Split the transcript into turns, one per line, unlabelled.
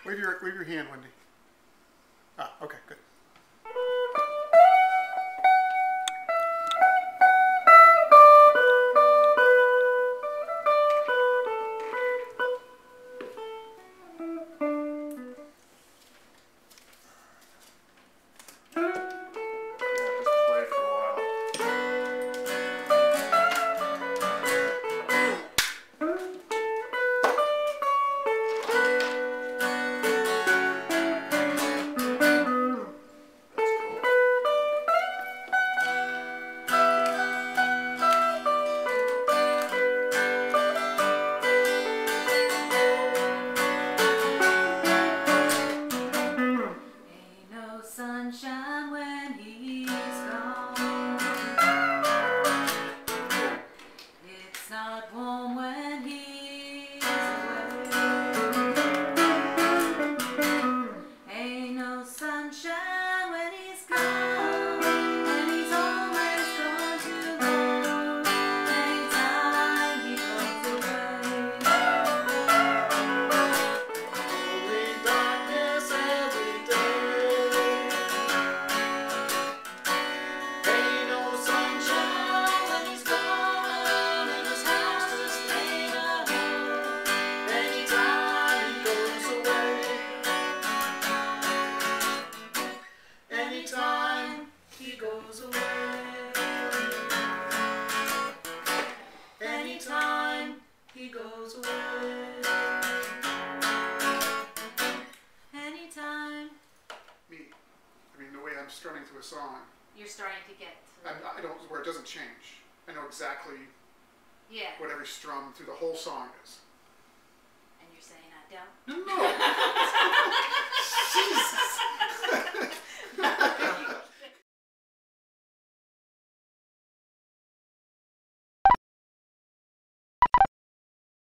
Wave your hand, Wendy. Ah, okay, good.
Sunshine when he's gone. It's not warm when he's away. Ain't no sunshine when he's gone, and he's always gone too long. Anytime he goes away. Only darkness every day. Ain't no sunshine when he's gone, and his house just ain't a home. Anytime he goes away. Anytime he goes away. Anytime he goes away. Anytime.
Me. I mean, the way I'm strumming to a song,
You're starting to get.
I don't, where it doesn't change. I know exactly
Yeah.
what every strum through the whole song is.
And you're saying I don't?
No,